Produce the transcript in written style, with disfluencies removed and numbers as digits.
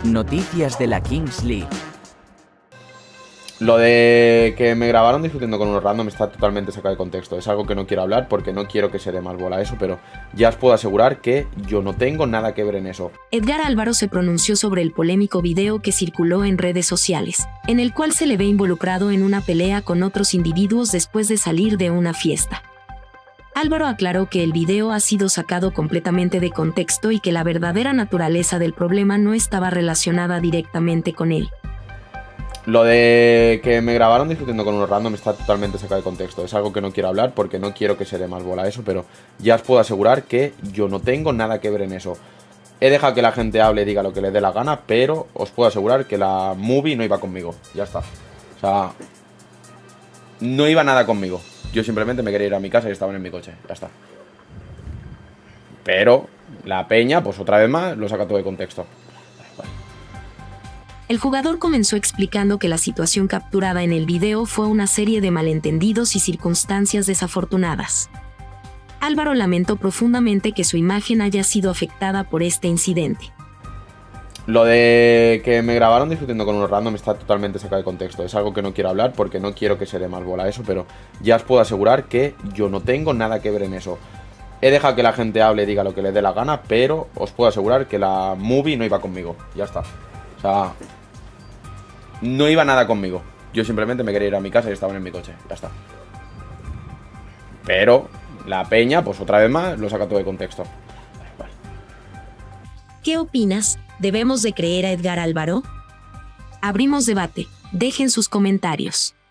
Noticias de la Kings League. Lo de que me grabaron discutiendo con unos random está totalmente sacado de contexto. Es algo que no quiero hablar porque no quiero que se dé más bola a eso, pero ya os puedo asegurar que yo no tengo nada que ver en eso. Edgar Álvaro se pronunció sobre el polémico video que circuló en redes sociales, en el cual se le ve involucrado en una pelea con otros individuos después de salir de una fiesta. Álvaro aclaró que el video ha sido sacado completamente de contexto y que la verdadera naturaleza del problema no estaba relacionada directamente con él. Lo de que me grabaron discutiendo con unos random está totalmente sacado de contexto. Es algo que no quiero hablar porque no quiero que se dé más bola a eso, pero ya os puedo asegurar que yo no tengo nada que ver en eso. He dejado que la gente hable y diga lo que le dé la gana, pero os puedo asegurar que la movie no iba conmigo. Ya está. O sea, no iba nada conmigo. Yo simplemente me quería ir a mi casa y estaban en mi coche. Ya está. Pero la peña, pues otra vez más, lo saca todo de contexto. El jugador comenzó explicando que la situación capturada en el video fue una serie de malentendidos y circunstancias desafortunadas. Álvaro lamentó profundamente que su imagen haya sido afectada por este incidente. Lo de que me grabaron discutiendo con unos random está totalmente sacado de contexto. Es algo que no quiero hablar porque no quiero que se dé más bola a eso, pero ya os puedo asegurar que yo no tengo nada que ver en eso. He dejado que la gente hable y diga lo que le dé la gana, pero os puedo asegurar que la movie no iba conmigo. Ya está. O sea, no iba nada conmigo. Yo simplemente me quería ir a mi casa y estaban en mi coche. Ya está. Pero la peña, pues otra vez más, lo saca todo de contexto. ¿Qué opinas? ¿Debemos de creer a Edgar Álvaro? Abrimos debate. Dejen sus comentarios.